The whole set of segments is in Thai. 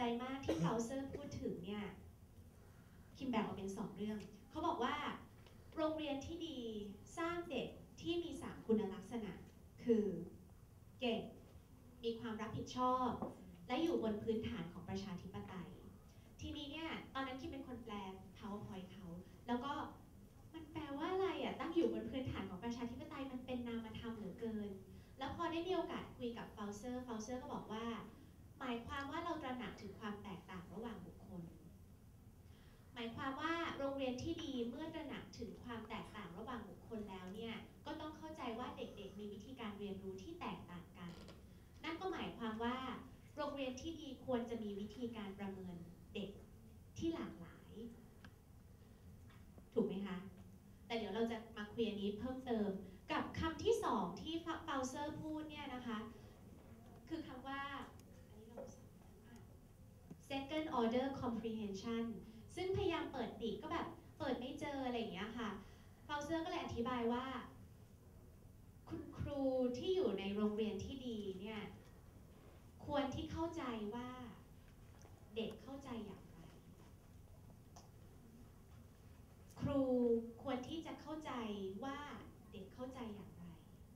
ใจมากที่เฟลเซอร์พูดถึงเนี่ยคิมแบ่งออกเป็น2เรื่องเขาบอกว่าโรงเรียนที่ดีสร้างเด็กที่มี3คุณลักษณะคือเก่งมีความรับผิดชอบและอยู่บนพื้นฐานของประชาธิปไตยทีนี้เนี่ยตอนนั้นคิมเป็นคนแปล PowerPoint เขาแล้วก็มันแปลว่าอะไรอ่ะตั้งอยู่บนพื้นฐานของประชาธิปไตยมันเป็นนามธรรมเหลือเกินแล้วพอได้มีโอกาสคุยกับเฟลเซอร์ก็บอกว่าหมายความว่าเราตระหนักถึงความแตกต่างระหว่างบุคคลหมายความว่าโรงเรียนที่ดีเมื่อตระหนักถึงความแตกต่างระหว่างบุคคลแล้วเนี่ยก็ต้องเข้าใจว่าเด็กๆมีวิธีการเรียนรู้ที่แตกต่างกันนั่นก็หมายความว่าโรงเรียนที่ดีควรจะมีวิธีการประเมินเด็กที่หลากหลายถูกไหมคะแต่เดี๋ยวเราจะมาคุยอันนี้เพิ่มเติมกับคำที่2ที่เฟลเซอร์พูดเนี่ยนะคะคือคำว่า second order comprehension ซึ่งพยายามเปิดปีกก็แบบเปิดไม่เจออะไรอย่างเงี้ยค่ะเฟลเซอร์ก็เลยอธิบายว่าคุณครูที่อยู่ในโรงเรียนที่ดีเนี่ยควรที่เข้าใจว่าเด็กเข้าใจอย่างไรครูควรที่จะเข้าใจว่าเด็กเข้าใจอย่างไร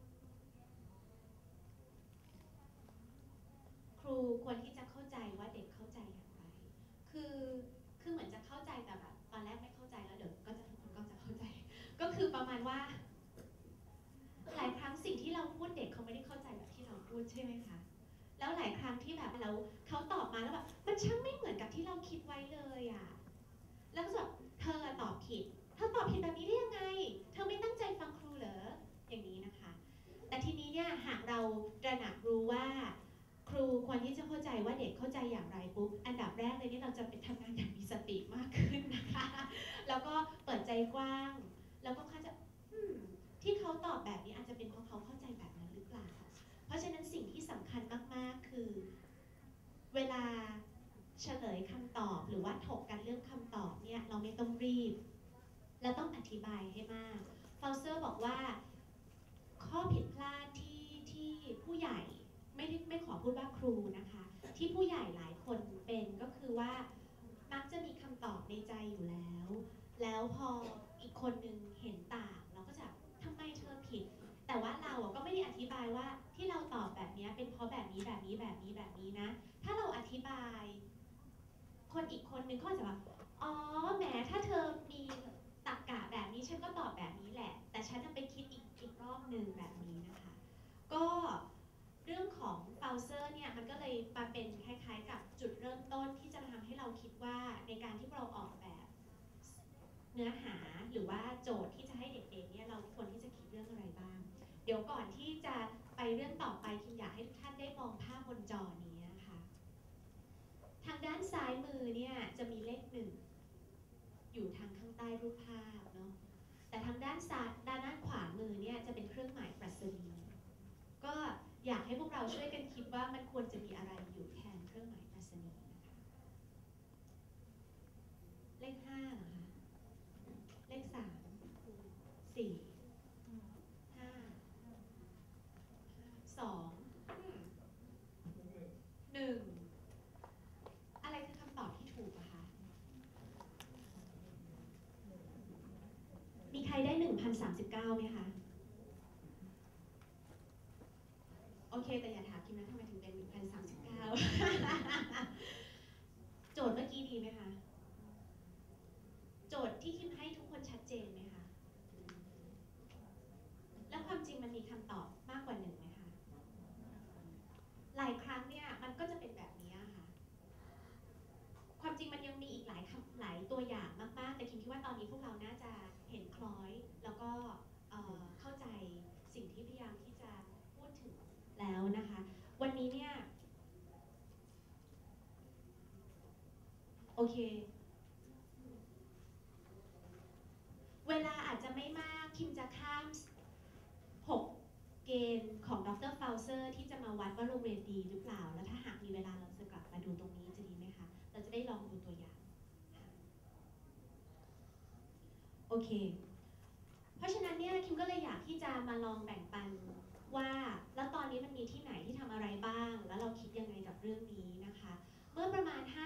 ครูควรที่จะเข้าใจว่าเด็กเข้าใจอย่างไรคือเหมือนจะเข้าใจแต่แบบตอนแรกไม่เข้าใจแล้วเดี๋ยวก็จะทุกคนก็จะเข้าใจก็คือประมาณว่าหลายครั้งสิ่งที่เราพูดเด็กเขาไม่ได้เข้าใจแบบที่เราพูดใช่ไหมคะแล้วหลายครั้งที่แบบเราเขาตอบมาแล้วแบบมันช่างไม่เหมือนกับที่เราคิดไว้เลยอ่ะแล้วก็แบบเธอตอบผิดเธอตอบผิดแบบนี้ได้ยังไงเธอไม่ตั้งใจฟังครูเหรออย่างนี้นะคะแต่ทีนี้เนี่ยหากเราตระหนักรู้ว่าครูควรที่จะเข้าใจว่าเด็กเข้าใจอย่างไรปุ๊บอันดับแรกเลยนี่เราจะเป็นทำงานอย่างมีสติมากขึ้นนะคะแล้วก็เปิดใจกว้างแล้วก็เขาจะที่เขาตอบแบบนี้อาจจะเป็นเพราะเขาเข้าใจแบบนั้นหรือเปล่าเพราะฉะนั้นสิ่งที่สำคัญมากๆคือเวลาเฉลยคำตอบหรือว่าถกกันเรื่องคำตอบเนี่ยเราไม่ต้องรีบและต้องอธิบายให้มากเฟลเซอร์บอกว่าข้อผิดพลาดที่ผู้ใหญ่ไม่ขอพูดว่าครูนะคะที่ผู้ใหญ่หลายคนเป็นก็คือว่ามักจะมีคำตอบในใจอยู่แล้วพออีกคนนึงเห็นต่างเราก็จะทำไมเธอผิดแต่ว่าเราก็ไม่ได้อธิบายว่าที่เราตอบแบบนี้เป็นเพราะแบบนี้นะถ้าเราอธิบายคนอีกคนนึงก็จะแบบอ๋อแหมถ้าเธอมีตรรกะแบบนี้ฉันก็ตอบแบบนี้แหละแต่ฉันจะไปคิดอีกรอบหนึ่งแบบนี้นะคะก็เรื่องของเฟลเซอร์เนี่ยมันก็เลยมาเป็นคล้ายๆกับจุดเริ่มต้นที่จะทำให้เราคิดว่าในการที่เราออกแบบเนื้อหาหรือว่าโจทย์ที่จะให้เด็กๆเนี่ยเราควรที่จะคิดเรื่องอะไรบ้างเดี๋ยวก่อนที่จะไปเรื่องต่อไปคิมอยากให้ทุกท่านได้มองภาพบนจอนี้นะคะทางด้านซ้ายมือเนี่ยจะมีเลข1อยู่ทางข้างใต้รูปภาพเนาะแต่ทางด้านขวามือเนี่ยจะเป็นเครื่องหมายปรัชนีก็อยากให้พวกเราช่วยกันคิดว่ามันควรจะมีอะไรอยู่แทนเครื่องหมายปรัชนีนะคะเลข5เหรอคะเลข3 4 5 2 1อะไรคือคำตอบที่ถูกอะคะมีใครได้ 1,039 ไหมคะโอเคแต่อย่าถามคิมนะทำไมถึงเป็น 1,039 โจทย์เมื่อกี้ดีไหมคะโจทย์ที่คิมให้ทุกคนชัดเจนไหมคะแล้วความจริงมันมีคำตอบมากกว่า1ไหมคะหลายครั้งเนี่ยมันก็จะเป็นแบบนี้ค่ะความจริงมันยังมีอีกหลายตัวอย่างมากๆแต่คิมคิดว่าตอนนี้พวกเราน่าจะเห็นคล้อยแล้วก็เข้าใจสิ่งที่พยายามที่จะพูดถึงแล้วนะคะวันนี้เนี่ยโอเคเวลาอาจจะไม่มากคิมจะข้าม6เกณฑ์ของดร. เฟลเซอร์ที่จะมาวัดว่าโรงเรียนดีหรือเปล่าแล้วถ้าหากมีเวลาเราจะกลับมาดูตรงนี้จะดีไหมคะเราจะได้ลองดูตัวอย่างโอเคเพราะฉะนั้นเนี่ยคิมก็เลยอยากที่จะมาลองแบ่งปันว่าแล้วตอนนี้มันมีที่ไหนที่ทำอะไรบ้างแล้วเราคิดยังไงกับเรื่องนี้นะคะเมื่อประมาณ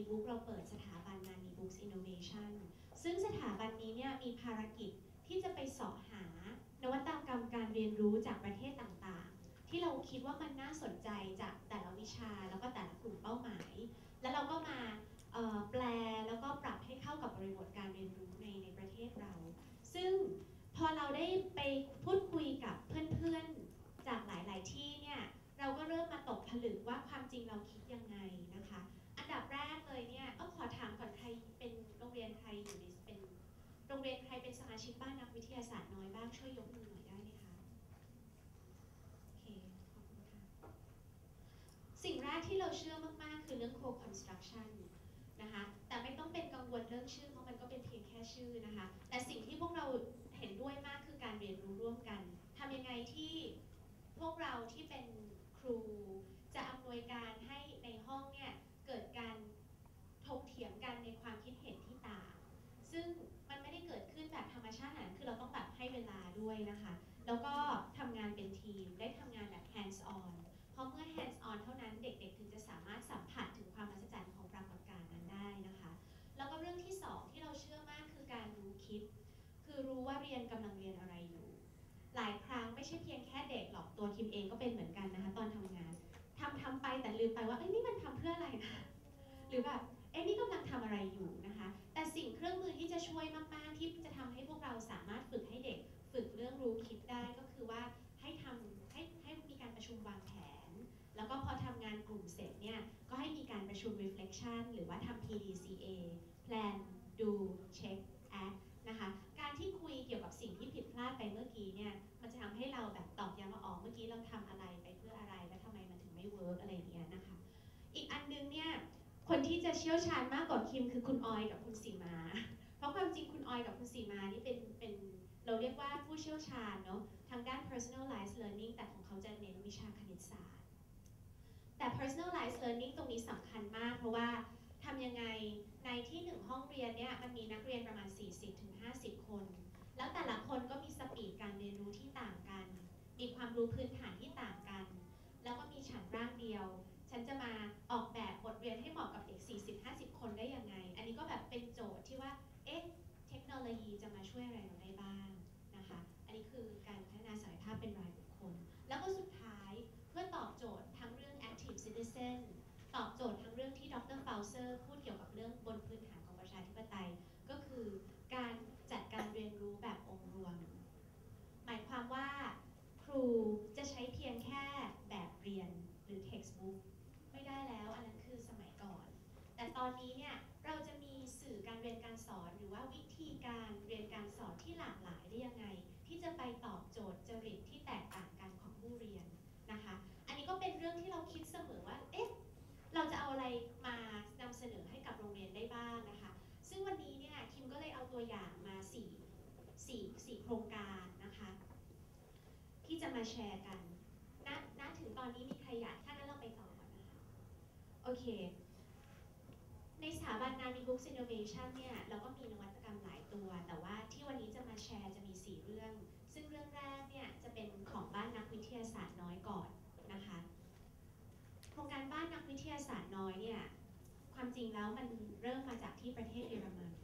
บุ๊กเราเปิดสถาบันนานีบุ๊กอินโนเวชันซึ่งสถาบันนี้เนี่ยมีภารกิจที่จะไปเสาะหานวัตกรรมการเรียนรู้จากประเทศต่างๆที่เราคิดว่ามันน่าสนใจจากแต่ละวิชาแล้วก็แต่ละกลุ่มเป้าหมายแล้วเราก็มาแปลแล้วก็ปรับให้เข้ากับบริบทการเรียนรู้ในประเทศเราซึ่งพอเราได้ไปพูดคุยกับเพื่อนๆจากหลายๆที่เนี่ยเราก็เริ่มมาตกผลึกว่าความจริงเราคิดยังไงนะคะอันดับแรกเลยเนี่ยก็ขอถามก่อนใครเป็นโรงเรียนใครอยู่ในเป็นโรงเรียนใครเป็นสมาชิกบ้านนักวิทยาศาสตร์น้อยบ้างช่วยยกมือหน่อยได้ไหมคะโอเคขอบคุณค่ะสิ่งแรกที่เราเชื่อมากๆคือเรื่อง co-construction นะคะแต่ไม่ต้องเป็นกังวลเรื่องชื่อเพราะมันก็เป็นเพียงแค่ชื่อนะคะแต่สิ่งที่พวกเราเห็นด้วยมากคือการเรียนรู้ร่วมกันทำยังไงที่พวกเราที่เป็นครูจะอำนวยการให้ในห้องเนี่ยเกิดการถกเถียงกันในความคิดเห็นที่ต่างซึ่งมันไม่ได้เกิดขึ้นแบบธรรมชาตินะคือเราต้องแบบให้เวลาด้วยนะคะแล้วก็ทำงานเป็นทีมได้ทำงานแบบ hands on เพราะเมื่อ hands on เท่านั้นเด็กๆถึงจะสามารถสัมผัสถึงความมหัศจรรย์ของปรากฏการณ์นั้นได้นะคะแล้วก็เรื่องที่สองที่เราเชื่อมากคือการรู้คิดคือรู้ว่าเรียนกำลังเรียนอะไรอยู่หลายครั้งไม่ใช่เพียงแค่เด็กหรอกตัวคิมเองก็เป็นเหมือนกันนะคะตอนทำงานทำไปแต่ลืมไปว่าเอ้ยนี่มันทำเพื่ออะไรนะหรือแบบเอ้ยนี่กำลังทำอะไรอยู่นะคะแต่สิ่งเครื่องมือที่จะช่วยมากๆที่จะทำให้พวกเราสามารถฝึกให้เด็กฝึกเรื่องรู้คิดได้ก็คือว่าให้มีการประชุมวางแผนแล้วก็พอทำงานกลุ่มเสร็จเนี่ยก็ให้มีการประชุม reflection หรือว่าทำ PDCA plan do check act นะคะการที่คุยเกี่ยวกับสิ่งที่ผิดพลาดไปเมื่อกี้เนี่ยมันจะทำให้เราแบบตอกย้ำว่าอ๋อเมื่อกี้เราทำอะไรไปเพื่ออะไรและทำไมมันถึงไม่เวิร์กอะไรอย่างเงี้ยนะคะอีกอันนึงเนี่ยคนที่จะเชี่ยวชาญมากกว่าคิมคือคุณออยกับคุณสีมาเพราะความจริงคุณออยกับคุณสีมานี่เป็นเราเรียกว่าผู้เชี่ยวชาญเนาะทางด้าน personalized learning แต่ของเขาจะเน้นวิชาคณิตศาสตร์แต่ personalized learning ตรงนี้สำคัญมากเพราะว่าทำยังไงในที่หนึ่งห้องเรียนเนี่ยมันมีนักเรียนประมาณ 40-50 คนแล้วแต่ละคนก็มีสปีดการเรียนรู้ที่ต่างกันมีความรู้พื้นฐานที่ต่างกันแล้วก็มีฉันร่างเดียวฉันจะมาออกแบบบทเรียนให้เหมาะกับเด็ก 40-50 คนได้ยังไงอันนี้ก็แบบเป็นโจทย์ที่ว่าเอ๊ะเทคโนโลยีจะมาช่วยอะไรเราได้บ้างนะคะอันนี้คือการพัฒนาศักยภาพเป็นรายบุคคลแล้วก็สุดท้ายเพื่อตอบโจทย์ทั้งเรื่อง active citizen ตอบโจทย์ทั้งเรื่องที่ดร. เฟลเซอร์พูดเกี่ยวกับเรื่องบนพื้นฐานของประชาธิปไตยก็คือการจัดการเรียนรู้แบบองค์รวมหมายความว่าครูจะใช้เพียงแค่แบบเรียนหรือ textbook ไม่ได้แล้วอันนั้นคือสมัยก่อนแต่ตอนนี้เนี่ยเราจะมีสื่อการเรียนการสอนหรือว่าวิธีการเรียนการสอนที่หลากหลายได้ยังไงที่จะไปตอบโจทย์จริตที่แตกต่างกันของผู้เรียนนะคะอันนี้ก็เป็นเรื่องที่เราคิดเสมอว่าเอ๊ะเราจะเอาอะไรมานำเสนอให้กับโรงเรียนได้บ้างนะคะซึ่งวันนี้เนี่ยคิมก็เลยเอาตัวอย่างมา4โครงการนะคะที่จะมาแชร์กันณถึงตอนนี้มีใครอยากถ้างั้นเราไปต่อก่อนนะคะโอเคในสถาบัน Nani Books Innovation เนี่ยเราก็มีนวัตกรรมหลายตัวแต่ว่าที่วันนี้จะมาแชร์จะมี4เรื่องซึ่งเรื่องแรกเนี่ยจะเป็นของบ้านนักวิทยาศาสตร์น้อยก่อนนะคะโครงการบ้านนักวิทยาศาสตร์น้อยเนี่ยความจริงแล้วมันเริ่มมาจากที่ประเทศเยอรมัน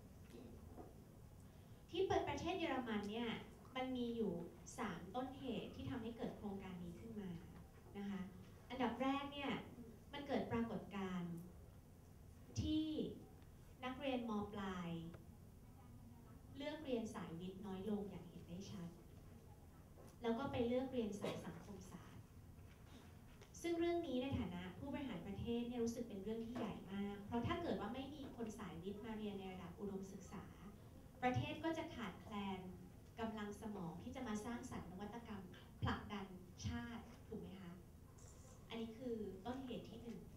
ที่ประเทศเยอรมันเนี่ยมันมีอยู่3ต้นเหตุที่ทำให้เกิดโครงการนี้ขึ้นมานะคะอันดับแรกเนี่ยมันเกิดปรากฏการณ์ที่นักเรียนม.ปลายเลือกเรียนสายวิทย์น้อยลงอย่างเห็นได้ชัดแล้วก็ไปเลือกเรียนสายสังคมศาสตร์ซึ่งเรื่องนี้ในฐานะผู้บริหารประเทศเนี่ยรู้สึกเป็นเรื่องที่ใหญ่มากเพราะถ้าเกิดว่าไม่มีคนสายวิทย์มาเรียนในระดับอุดมศึกษาประเทศก็จะขาดแคลนกำลังสมองที่จะมาสร้างสรรค์นวัตกรรมผลักดันชาติถูกไหมคะอันนี้คือต้นเหตุที่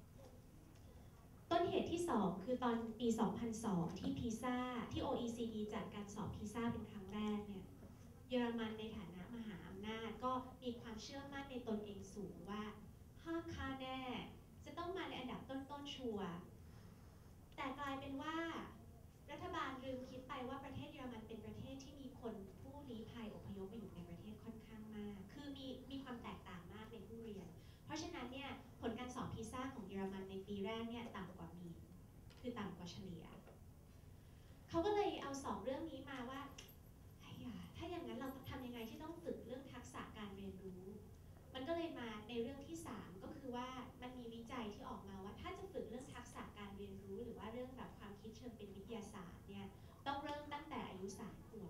1ต้นเหตุที่2คือตอนปี 2002 ที่พีซ่าที่ OECD จัดการสอบพีซ่าเป็นครั้งแรกเนี่ยเยอรมันในฐานะมหาอำนาจก็มีความเชื่อมั่นในตนเองสูงว่า5ค่าแน่จะต้องมาในอันดับต้นๆชัวร์แต่กลายเป็นว่ารัฐบาลลืมคิดไปว่าประเทศเยอรมันเป็นประเทศที่มีคนผู้ลี้ภัยอพยพมาอยู่ในประเทศค่อนข้างมากคือมีความแตกต่างมากในผู้เรียนเพราะฉะนั้นเนี่ยผลการสอบพีซ่าของเยอรมันในปีแรกเนี่ยต่ำกว่ามีนคือต่ำกว่าเฉลี่ยเขาก็เลยเอา2เรื่องนี้มาว่าถ้าอย่างนั้นเราทำยังไงที่ต้องฝึกเรื่องทักษะการเรียนรู้มันก็เลยมาในเรื่องที่3ก็คือว่ามันมีวิจัยที่ออกมาว่าถ้าจะฝึกเรื่องทักษะการเรียนรู้หรือว่าเรื่องแบบความคิดเชิงเป็นวิทยาศาสตร์เนี่ยต้องเริ่มตั้งแต่อายุ3 ขวบ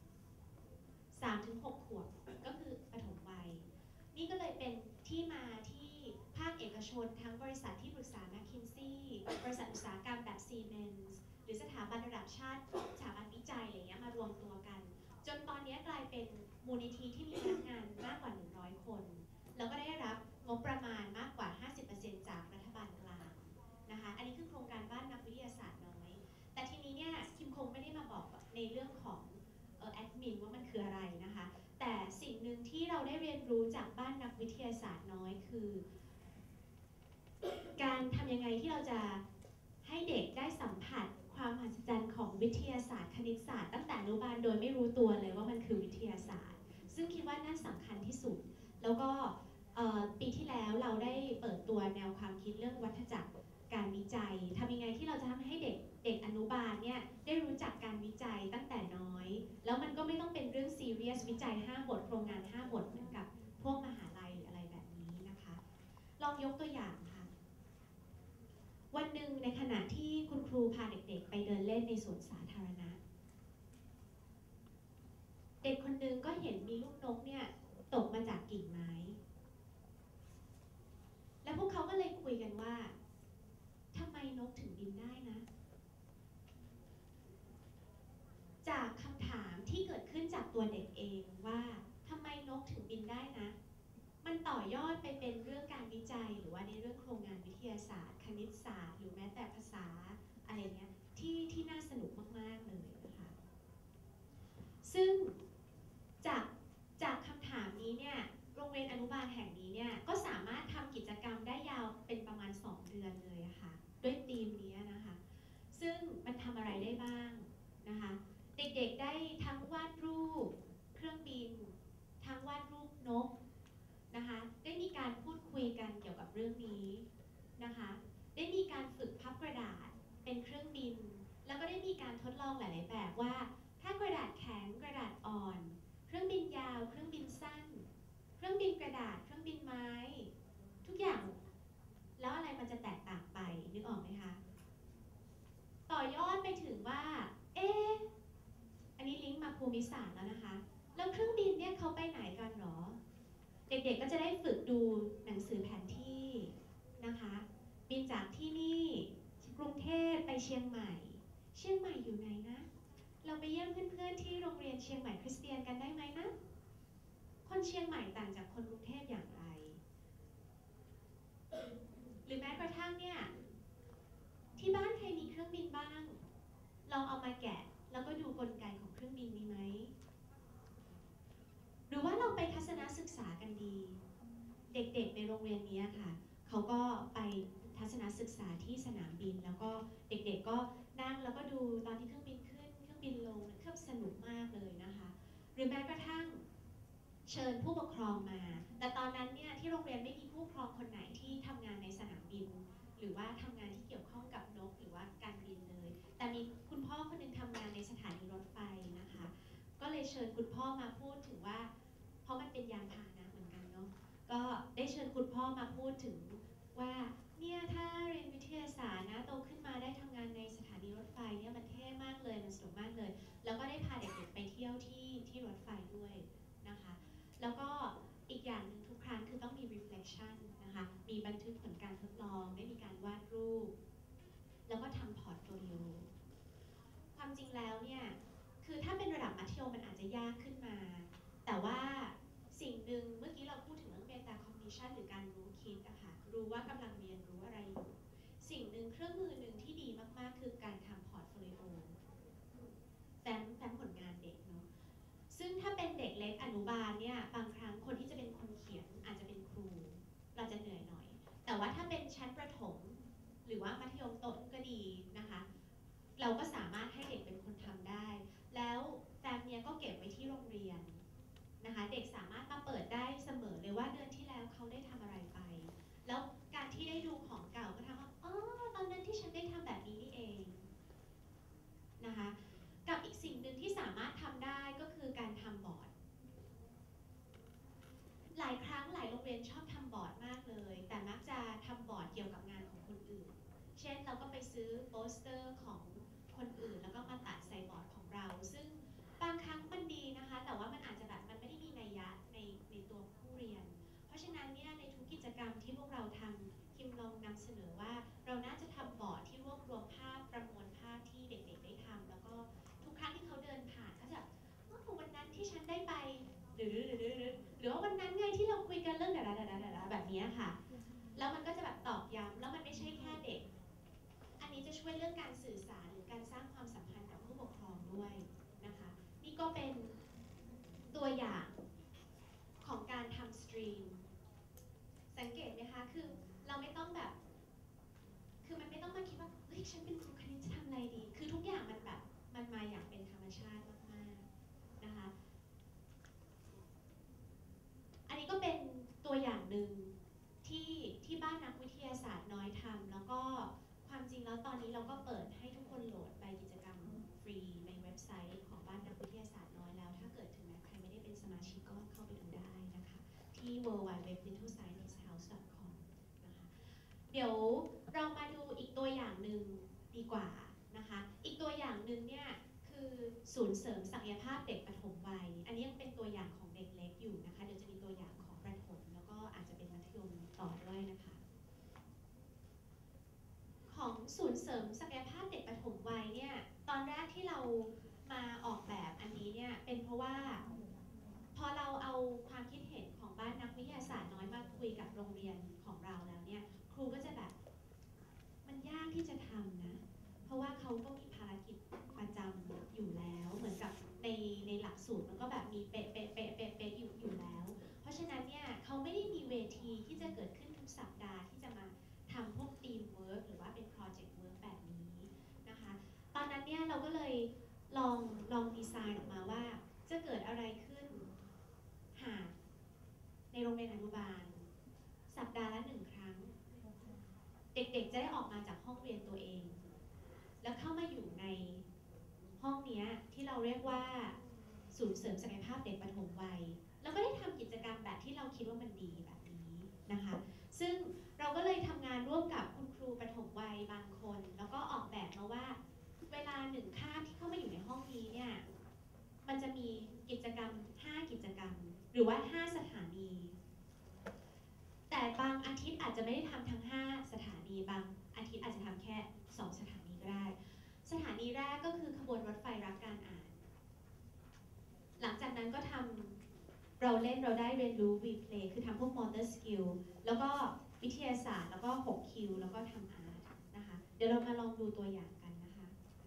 3 ถึง 6 ขวบก็คือปฐมวัยนี่ก็เลยเป็นที่มาที่ภาคเอกชนทั้งบริษัทที่ปรึกษาแมคคินซี่บริษัทอุตสาหกรรมแบบซีเมนส์หรือสถาบันระดับชาติสถาบันวิจัยอะไรเงี้ยมารวมตัวกันจนตอนนี้กลายเป็นมูลนิธิที่มีพนักงานมากกว่า100 คนแล้วก็ได้รับงบประมาณมากกว่า 50% จากรัฐบาลกลางนะคะอันนี้คือโครงการบ้านนักวิทยาศาสตร์น้อยแต่ทีนี้เนี่ยคิมคงไม่ได้มาบอกในเรื่องของแอดมินว่ามันคืออะไรนะคะแต่สิ่งหนึ่งที่เราได้เรียนรู้จากบ้านนักวิทยาศาสตร์น้อยคือการทำยังไงที่เราจะให้เด็กได้สัมผัสความมหัศจรรย์ของวิทยาศาสตร์คณิตศาสตร์ตั้งแต่อนุบาลโดยไม่รู้ตัวเลยว่ามันคือวิทยาศาสตร์ซึ่งคิดว่านั่นสำคัญที่สุดแล้วก็ปีที่แล้วเราได้เปิดตัวแนวความคิดเรื่องวัฏจักรการวิจัยทำยังไงที่เราจะทำให้เด็กอนุบาลเนี่ยได้รู้จักการวิจัยตั้งแต่น้อยแล้วมันก็ไม่ต้องเป็นเรื่องซีเรียสวิจัย5 บทโครงงาน5 บทเหมือนกับพวกมหาลัยหรืออะไรแบบนี้นะคะลองยกตัวอย่างค่ะวันหนึ่งในขณะที่คุณครูพาเด็กๆไปเดินเล่นในสวนสาธารณะเด็กคนหนึ่งก็เห็นมีลูกนกเนี่ยตกมาจากกิ่งไม้แล้วพวกเขาก็เลยคุยกันว่าทำไมนกถึงบินได้นะจากคำถามที่เกิดขึ้นจากตัวเด็กเองว่าทำไมนกถึงบินได้นะมันต่อยอดไปเป็นเรื่องการวิจัยหรือว่าในเรื่องโครงงานวิทยาศาสตร์คณิตศาสตร์หรือแม้แต่ภาษาอะไรเงี้ยที่น่าสนุกมากๆเลยนะคะซึ่งจากคำถามนี้เนี่ยโรงเรียนอนุบาลแห่งนี้เนี่ยก็สามารถทำกิจกรรมได้ยาวเป็นประมาณ2 เดือนเลยอะค่ะด้วยธีมนี้นะคะซึ่งมันทำอะไรได้บ้างนะคะเด็กๆได้ทั้งวาดรูปเครื่องบินทั้งวาดรูปนกนะคะได้มีการพูดคุยกันเกี่ยวกับเรื่องนี้นะคะได้มีการฝึกพับกระดาษเป็นเครื่องบินแล้วก็ได้มีการทดลองหลายๆแบบว่าถ้ากระดาษแข็งกระดาษอ่อนเครื่องบินยาวเครื่องบินสั้นเครื่องบินกระดาษเครื่องบินไม้ทุกอย่างแล้วอะไรมันจะแตกต่างไปนึกออกไหมคะต่อยอดไปถึงว่าอันนี้ลิงก์มาภูมิศาสตร์แล้วนะคะแล้วเครื่องบินเนี่ยเขาไปไหนกันหรอเด็กๆก็จะได้ฝึกดูหนังสือแผนที่นะคะบินจากที่นี่กรุงเทพไปเชียงใหม่อยู่ไหนนะเราไปเยี่ยมเพื่อนๆที่โรงเรียนเชียงใหม่คริสเตียนกันได้ไหมนะคนเชียงใหม่ต่างจากคนกรุงเทพอย่างไรหรือแม้กระทั่งเนี่ยที่บ้านใครมีเครื่องบินบ้างลองเอามาแกะแล้วก็ดูกลไกของเครื่องบินดีไหมหรือว่าเราไปทัศนศึกษากันดีเด็กๆในโรงเรียนนี้ค่ะเขาก็ไปทัศนศึกษาที่สนามบินแล้วก็เด็กๆก็นั่งแล้วก็ดูตอนที่เครื่องบินขึ้นเครื่องบินลงเครื่องสนุกมากเลยนะคะหรือแม้กระทั่งเชิญผู้ปกครองมาแต่ตอนนั้นเนี่ยที่โรงเรียนไม่มีผู้ปกครองคนไหนที่ทำงานในสนามบินหรือว่าทำงานที่เกี่ยวข้องกับนกหรือว่าการบินเลยแต่มีคุณพ่อคนหนึ่งทำงานในสถานีรถไฟนะคะก็เลยเชิญคุณพ่อมาพูดถึงว่าเพราะมันเป็นยานพาหนะเหมือนกันเนาะก็ได้เชิญคุณพ่อมาพูดถึงว่าเนี่ยถ้าเรียนวิทยาศาสตร์นะโตขึ้นมาได้ทำงานในสถานีรถไฟเนี่ยมันเท่มากเลยมันสนุกมากเลยแล้วก็ได้พาเด็กๆไปเที่ยวที่รถไฟด้วยนะคะแล้วก็อีกอย่างหนึ่งทุกครั้งคือต้องมี reflection นะคะมีบันทึกผลการทดลองได้มีการวาดรูปแล้วก็ทำพอร์ตโฟลิโอความจริงแล้วเนี่ยคือถ้าเป็นระดับมัธยมมันอาจจะยากขึ้นมาแต่ว่าสิ่งหนึ่งเมื่อกี้เราพูดถึงเรื่อง meta cognition หรือการรู้คิดนะคะรู้ว่ากำลังเรียนรู้อะไรอยู่สิ่งหนึ่งเครื่องมือหนึ่งที่ดีมากๆคือการทำพอร์ตโฟลิโอแฟ้มผลงานเด็กเนาะซึ่งถ้าเป็นเด็กเล็กอนุบาลเนี่ยบางครั้งคนที่จะเป็นคนเขียนอาจจะเป็นครูเราจะเหนื่อยหน่อยแต่ว่าถ้าเป็นชั้นประถมหรือว่ามัธยมต้นก็ดีนะคะเราก็สามารถให้เด็กเป็นคนทำได้แล้วแฟ้มเนี้ยก็เก็บไว้ที่โรงเรียนนะคะเด็กสามารถมาเปิดได้เสมอเลยว่าเดือนที่แล้วเขาได้ทำอะไรไปแล้วการที่ได้ดูของเก่าก็ทำว่าอ๋อตอนนั้นที่ฉันได้ทำแบบนี้นี่เองสเตอร์ของคนอื่นแล้วก็มาตัดใส่บอร์ดของเราซึ่งบางครั้งมันดีนะคะแต่ว่ามันอาจจะแบบมันไม่ได้มีนัยยะในตัวผู้เรียนเพราะฉะนั้นเนี่ยในทุกกิจกรรมที่พวกเราทำคิมลองนำเสนอว่าเราน่าจะทำบอร์ดที่รวบรวมภาพประมวลภาพที่เด็กๆได้ทำแล้วก็ทุกครั้งที่เขาเดินผ่านเขาจะวันนั้นที่ฉันได้ไปหรือว่าวันนั้นไงที่เราคุยกันเรื่องดาแบบนี้ค่ะแล้วมันก็จะแบบตอกย้ำแล้วมันไม่ใช่แค่เด็กอันนี้จะช่วยเรื่องการสื่อสารหรือการสร้างความสัมพันธ์กับผู้ปกครองด้วยนะคะนี่ก็เป็นตัวอย่างของการทำสตรีมสังเกตไหมคะคือเราไม่ต้องแบบคือมันไม่ต้องมาคิดว่าเฮ้ยฉันเป็นครูคณิตจะทำอะไรดีคือทุกอย่างมันแบบมันมาอย่างเป็นธรรมชาติมากๆนะคะอันนี้ก็เป็นตัวอย่างหนึ่งที่บ้านนักวิทยาศาสตร์น้อยทำแล้วก็ความจริงแล้วตอนนี้เราก็เปิดให้ทุกคนโหลดใบกิจกรรมฟรีในเว็บไซต์ของบ้านนักวิทยาศาสตร์น้อยแล้วถ้าเกิดถึงแม้ใครไม่ได้เป็นสมาชิกก็เข้าไปดูได้นะคะที่ www.littlesciencehouse.com นะคะเดี๋ยวเรามาดูอีกตัวอย่างหนึ่งดีกว่านะคะอีกตัวอย่างหนึ่งเนี่ยคือศูนย์เสริมศักยภาพเด็กปฐมวัยอันนี้ยังเป็นตัวอย่างของเด็กเล็กอยู่นะคะเดี๋ยวจะมีตัวอย่างของประถมแล้วก็อาจจะเป็นมัธยมต่อด้วยนะคะของศูนย์เสริมศักยภาพเด็กปฐมวัยเนี่ยตอนแรกที่เรามาออกแบบอันนี้เนี่ยเป็นเพราะว่าพอเราเอาความคิดเห็นของบ้านนักวิทยาศาสตร์น้อยมาคุยกับโรงเรียนของเราแล้วเนี่ยครูก็จะแบบมันยากที่จะทำนะเพราะว่าเขาก็มีภารกิจประจำอยู่แล้วเหมือนกับในหลักสูตรมันก็แบบมีเป๊ะอยู่แล้วเพราะฉะนั้นเนี่ยเขาไม่ได้มีเวทีที่จะเกิดขึ้นทุกสัปดาห์ที่จะมาทำพวกทีมเวิร์กหรือว่าเป็นโปรเจกต์เวิร์กแบบนี้นะคะตอนนั้นเนี่ยเราก็เลยลองดีไซน์ออกมาว่าจะเกิดอะไรขึ้นหากในโรงเรียนอนุบาลสัปดาห์ละ1 ครั้งเด็กๆจะได้ออกมาจากห้องเรียนตัวเองแล้วเข้ามาอยู่ในห้องนี้ที่เราเรียกว่าศูนย์เสริมศักยภาพเด็กปฐมวัยแล้วก็ได้ทำกิจกรรมแบบที่เราคิดว่ามันดีแบบนี้นะคะซึ่งเราก็เลยทำงานร่วมกับคุณครูปฐมวัยบางคนแล้วก็ออกแบบมาว่าเวลา1 คาบที่เข้ามาอยู่ในห้องนี้เนี่ยมันจะมีกิจกรรม5 กิจกรรมหรือว่า5 สถานีแต่บางอาทิตย์อาจจะไม่ได้ทำทั้ง5 สถานีบางอาทิตย์อาจจะทำแค่2 สถานีก็ได้สถานีแรกก็คือขบวนรถไฟรักการอ่านหลังจากนั้นก็ทำเราได้เรียนรู้ replay คือทำพวก motor skill แล้วก็วิทยาศาสตร์แล้วก็6 คิวแล้วก็ทำอาร์ตนะคะเดี๋ยวเรามาลองดูตัวอย่างกันนะคะ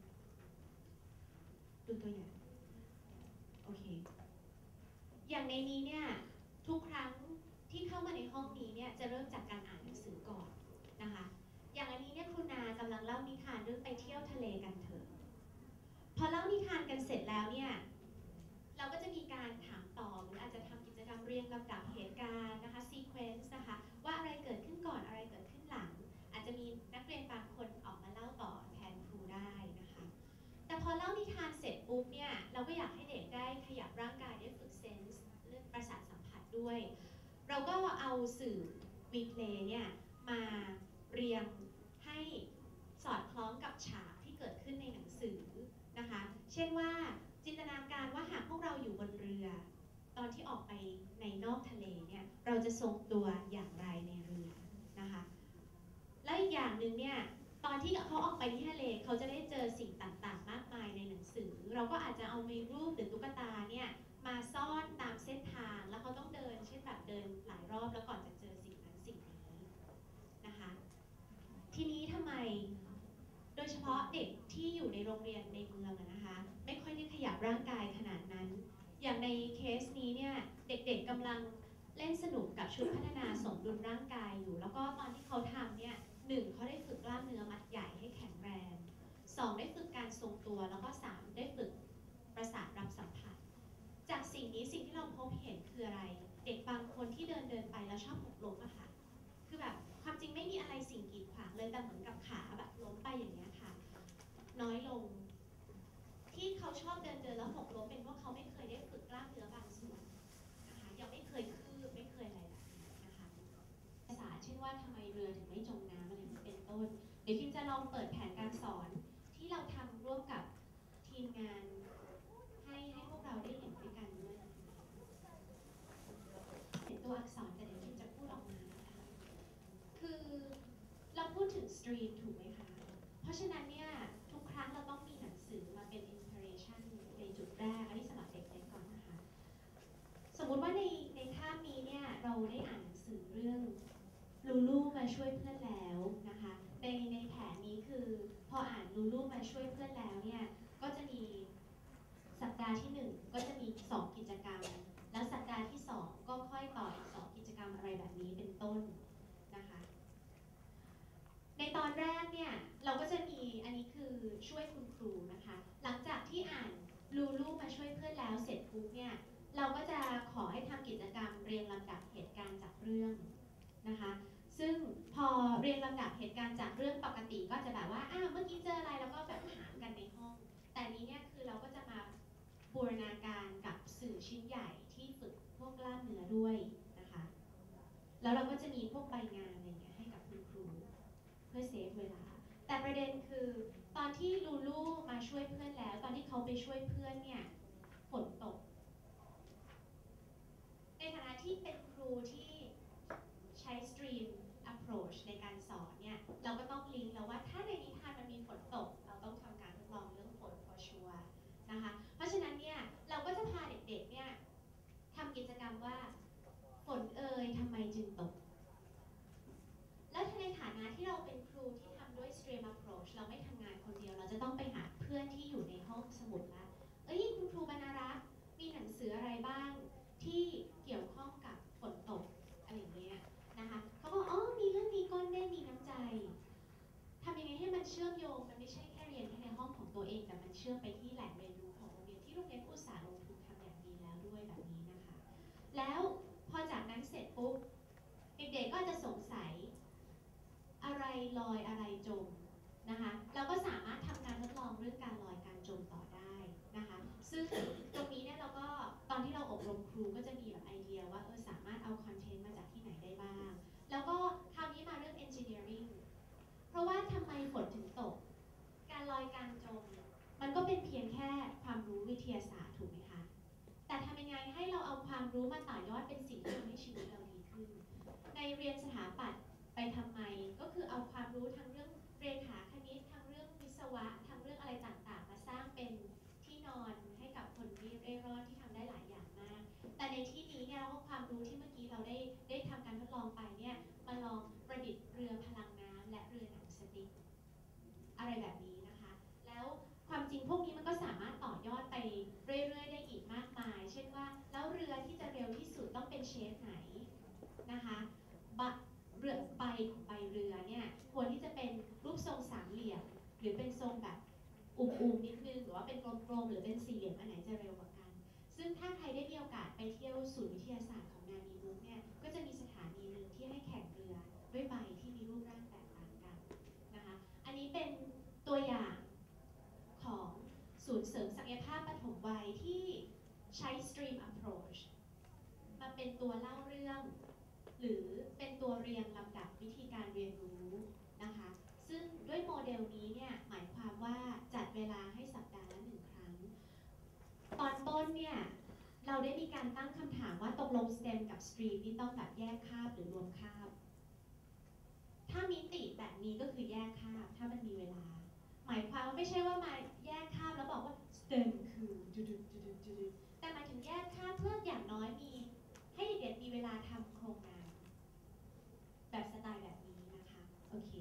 ดูตัวอย่างโอเคอย่างในนี้เนี่ยทุกครั้งที่เข้ามาในห้องนี้เนี่ยจะเริ่มจากการอ่านหนังสือก่อนนะคะอย่างอันนี้เนี่ยครูนากำลังเล่านิทานเรื่องไปเที่ยวทะเลกันเถอะพอเล่านิทานกันเสร็จแล้วเนี่ยเราก็จะมีการถามตอบหรืออาจจะทำกิจกรรมเรียงลำดับเหตุการณ์นะคะ sequence นะคะว่าอะไรเกิดขึ้นก่อนอะไรเกิดขึ้นหลังอาจจะมีนักเรียนบางคนออกมาเล่าต่อแทนครูได้นะคะแต่พอเล่านิทานเสร็จปุ๊บเนี่ยเราก็อยากให้เด็กได้ขยับร่างกายได้ฝึกเซนส์เรื่องประสาทสัมผัสด้วยเราก็เอาสื่อ replay เนี่ยมาเรียงให้สอดคล้องกับฉากที่เกิดขึ้นในหนังสือนะคะเช่นว่าจินตนาการว่าหากพวกเราอยู่บนเรือตอนที่ออกไปในนอกทะเลเนี่ยเราจะทรงตัวอย่างไรในเรือนะคะและอีกอย่างหนึ่งเนี่ยตอนที่เขาออกไปที่ทะเลเขาจะได้เจอสิ่งต่างๆมากมายในหนังสือเราก็อาจจะเอามีรูปหรือตุ๊กตาเนี่ยมาซ่อนตามเส้นทางแล้วเขาต้องเดินเช่นแบบเดินหลายรอบแล้วก่อนจะเจอสิ่งนั้นสิ่งนี้นะคะทีนี้ทำไมโดยเฉพาะเด็กที่อยู่ในโรงเรียนในเมืองนะคะไม่ค่อยได้ขยับร่างกายขนาดนั้นอย่างในเคสนี้เนี่ยเด็กๆกำลังเล่นสนุกกับชุดพัฒนาสมดุลร่างกายอยู่แล้วก็ตอนที่เขาทำเนี่ย1เขาได้ฝึกกล้ามเนื้อมัดใหญ่ให้แข็งแรง2ได้ฝึกการทรงตัวแล้วก็3ได้ฝึกประสาทรับสัมผัสจากสิ่งนี้สิ่งที่เราพบเห็นคืออะไรเด็กบางคนที่เดินไปแล้วชอบหกล้มอะค่ะคือแบบความจริงไม่มีอะไรสิ่งกีดขวางเลยแต่เหมือนกับขาแบบล้มไปอย่างเงี้ยค่ะน้อยลงที่เขาชอบเดินแล้วหกล้มเป็นเพราะเขาไม่เคยได้ฝึกกล้ามเนื้อบางส่วนนะคะยังไม่เคยคืบไม่เคยอะไรแบบนี้นะคะภาษาเช่นว่าทำไมเรือถึงไม่จมน้ำอะไรนี้เป็นต้นเดี๋ยวคิมจะลลองเปิดแผนการสอนที่เราทำร่วมกับทีมงานให้พวกเราได้เห็นด้วยกันด้วยเห็นตัวอักษรแต่เดี๋ยวพิมจะพูดออกมานะคะคือเราพูดถึงสตรีมถูกไหมคะเพราะฉะนั้นเนี่ยทุกครั้งเราต้องมีหนังสือมาเป็นอินสปิเรชันในจุดแรกอันนี้สำหรับเด็กๆก่อนนะคะสมมุติว่าในคาบนี้เนี่ยเราได้อ่านหนังสือเรื่องลูลูมาช่วยเพื่อนแล้วนะคะในแผนนี้คือพออ่านลูลูมาช่วยเพื่อนแล้วเนี่ยก็จะมีสัปดาห์ที่1ก็จะมี2กิจกรรมแล้วสัปดาห์ที่2ก็ค่อยต่ออีก2กิจกรรมอะไรแบบนี้เป็นต้นนะคะในตอนแรกเนี่ยเราก็จะมีอันนี้คือช่วยคุณครูนะคะหลังจากที่อ่านลูลูมาช่วยเพื่อนแล้วเสร็จปุ๊บเนี่ยเราก็จะขอให้ทำกิจกรรมเรียงลำดับเหตุการณ์จากเรื่องนะคะซึ่งพอเรียงลำดับเหตุการณ์จากเรื่องปกติก็จะแบบว่าเมื่อกี้เจออะไรแล้วก็แบบถามกันในห้องแต่นี้เนี่ยคือเราก็จะมาบูรณาการกับสื่อชิ้นใหญ่ที่ฝึกพวกกล้ามเนื้อด้วยนะคะแล้วเราก็จะมีพวกใบงานอะไรเงี้ยให้กับคุณครูเพื่อเซฟเวลาแต่ประเด็นคือตอนที่ลูลูมาช่วยเพื่อนแล้วตอนที่เขาไปช่วยเพื่อนเนี่ยฝนตกในฐานะที่เป็นครูที่ใช้ stream approach ในการสอนเนี่ยเราก็ต้องลิงก์แล้วว่าถ้าในนิทานมันมีฝนตกเราต้องทำการทดลองเรื่องฝน for sure นะคะเพราะฉะนั้นเนี่ยเราก็จะพาเด็กๆเนี่ยทำกิจกรรมว่าฝนทำไมจึงตกแล้วในฐานะที่เราเป็นครูที่ทำด้วย stream approach เราไม่ทำงานคนเดียวเราจะต้องไปหาเพื่อนที่อยู่ในห้องสมุดละคุณครูบรรณรักษ์มีหนังสืออะไรบ้างที่เกี่ยวข้องกับฝนตกอะไรอย่างเงี้ยนะคะเขาบอกมีเรื่องนี้ก้อนเมฆมีน้ำใจทำยังไงให้มันเชื่อมโยงมันไม่ใช่แค่เรียนแค่ในห้องของตัวเองแต่มันเชื่อมไปที่แหล่งเรียนรู้ของโรงเรียนที่โรงเรียนอุตสาหลงทุนทำอย่างดีแล้วด้วยแบบนี้นะคะแล้วพอจากนั้นเสร็จปุ๊บเด็กๆก็จะสงสัยอะไรลอยอะไรจมนะคะเราก็สามารถทำการทดลองเรื่องการลอยการจมต่อได้นะคะซึ่งตรงนี้เนี่ยเราก็ตอนที่เราอบรมครูก็จะมีแบบไอเดียว่าสามารถเอาคอนเทนต์มาจากที่ไหนได้บ้างแล้วก็คราวนี้มาเรื่อง engineering เพราะว่าทำไมฝนถึงตกการลอยการจมมันก็เป็นเพียงแค่ความรู้วิทยาศาสตร์ถูกไหมคะแต่ทำยังไงให้เราเอาความรู้มาต่อยอดเป็นสิ่งที่ทำให้ชีวิตเราดีขึ้นในเรียนสถาปัตย์ไปทำไมก็คือเอาความรู้ทั้งเรื่องเรขาคณิตทั้งเรื่องวิศวะทั้งเรื่องอะไรต่างๆมาสร้างเป็นที่นอนให้กับคนที่เร่ร่อนที่ทำได้หลายอย่างมากแต่ในที่นี้เนี่ยเราความรู้ที่เมื่อกี้เราได้ทำการทดลองไปเนี่ยมาลองประดิษฐ์เรือพลังน้ำและเรือหนังสติ๊กอะไรแบบนี้นะคะแล้วความจริงพวกนี้มันก็สามารถต่อยอดไปเรื่อยๆได้อีกมากมายเช่นว่าแล้วเรือที่จะเร็วที่สุดต้องเป็นเชฟไหนนะคะเรือใบของใบเรือเนี่ยควรที่จะเป็นรูปทรงสามเหลี่ยมหรือเป็นทรงแบบอุ้มๆนิดนึงหรือว่าเป็นกลมๆหรือเป็นสี่เหลี่ยมอันไหนจะเร็วกว่ากันซึ่งถ้าใครได้มีโอกาสไปเที่ยวศูนย์วิทยาศาสตร์ของนามีบุ๊กเนี่ยก็จะมีสถานีหนึ่งที่ให้แข่งเรือด้วยใบที่มีรูปร่างแตกต่างกันนะคะอันนี้เป็นตัวอย่างของศูนย์เสริมศักยภาพปฐมวัยที่ใช้ stream approach มาเป็นตัวเล่าเรื่องหรือเป็นตัวเรียงลำดับวิธีการเรียนรู้นะคะซึ่งด้วยโมเดลนี้เนี่ยหมายความว่าจัดเวลาให้สัปดาห์ละ1 ครั้งตอนต้นเนี่ยเราได้มีการตั้งคำถามว่าตกลง STEM กับ STREAM นี่ต้องแบบแยกคาบหรือรวมคาบถ้ามิติแบบนี้ก็คือแยกคาบถ้ามันมีเวลาหมายความว่าไม่ใช่ว่ามาแยกคาบแล้วบอกว่า STEM คือจุดแต่หมายถึงแยกคาบเพื่ออย่างน้อยมีให้เด็กๆมีเวลาทำโครงงานแบบสไตล์แบบนี้นะคะโอเค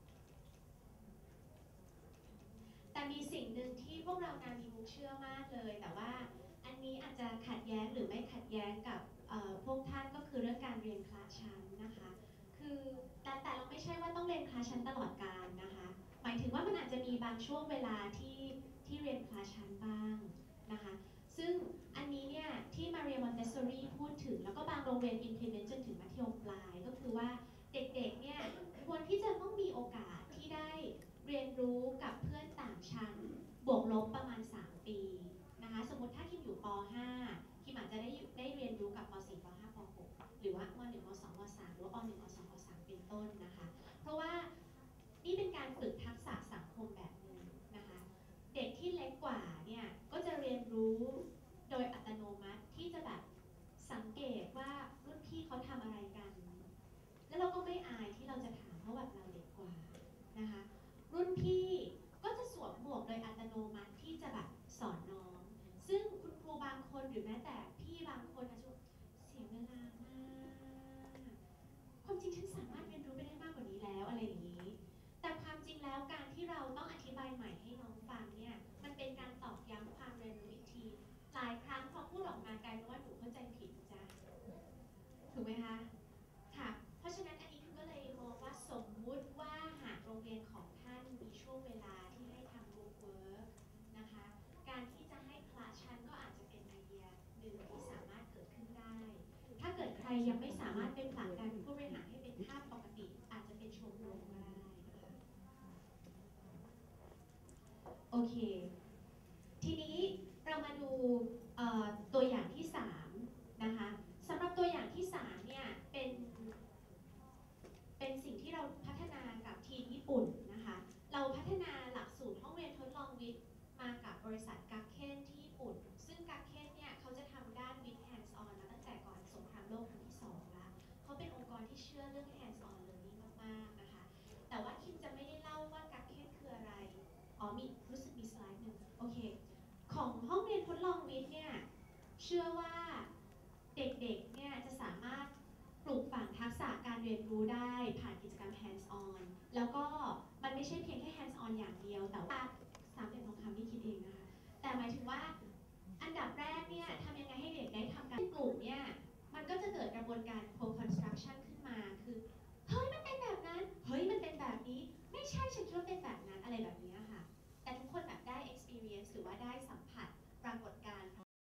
แต่มีสิ่งหนึ่งที่พวกเรานามีมุกเชื่อมากเลยแต่ว่าอันนี้อาจจะขัดแย้งหรือไม่ขัดแย้งกับพวกท่านก็คือเรื่องการเรียนคลาสชั้นนะคะคือแต่เราไม่ใช่ว่าต้องเรียนคลาสชั้นตลอดกาลนะคะหมายถึงว่ามันอาจจะมีบางช่วงเวลาที่เรียนคลาสชั้นบ้างนะคะซึ่งอันนี้เนี่ยที่มาเรียมอนเตสซอรี่พูดถึงแล้วก็บางโรงเรียน implement จนถึงมัธยมปลายก็คือว่าเด็กๆเนี่ยควรที่จะต้องมีโอกาสที่ได้เรียนรู้กับเพื่อนต่างชั้นบวกลบประมาณ3 ปีนะคะสมมติถ้าคิมอยู่ป .5 คิมอาจจะได้เรียนรู้กับป .4 ป .5 ป .6 หรือว่าม .1 ม .2 ม .3 หรือว่าป .1 ป .2 ป .3 เป็นต้นนะคะเพราะว่านี่เป็นการฝึกทักษะยังไม่สามารถเป็นผลักดันผู้บริหารให้เป็นค่าปกติอาจจะเป็นชมรมก็ได้นะคะโอเคทีนี้เรามาดูตัวอย่างที่3นะคะสำหรับตัวอย่างที่3เนี่ยเป็นสิ่งที่เราพัฒนากับทีมญี่ปุ่นนะคะเราพัฒนาหลักสูตรห้องเรียนทดลองวิทย์มากับบริษัทกักเคนที่ญี่ปุ่นซึ่งกักเคนเนี่ยเขาจะทำด้านวิทย์ hands on มาตั้งแต่ก่อนสงครามโลกครั้งที่2ละเขาเป็นองค์กรที่เชื่อเรื่อง hands on learning มากๆนะคะแต่ว่าคิมจะไม่ได้เล่าว่ากักเคนคืออะไรมีรู้สึกมีสไลด์หนึ่งโอเคของห้องเรียนทดลองวิทย์เนี่ยเชื่อว่าเด็กๆเนี่ยจะสามารถปลูกฝังทักษะการเรียนรู้ได้ผ่านกิจกรรม hands on แล้วก็มันไม่ใช่เพียงแค่ hands on อย่างเดียวแต่ว่า3เหรียญทองคำที่คิดเองนะคะแต่หมายถึงว่าอันดับแรกเนี่ยทำยังไงให้เด็กได้ทำการกลุ่มเนี่ยมันก็จะเกิดกระบวนการ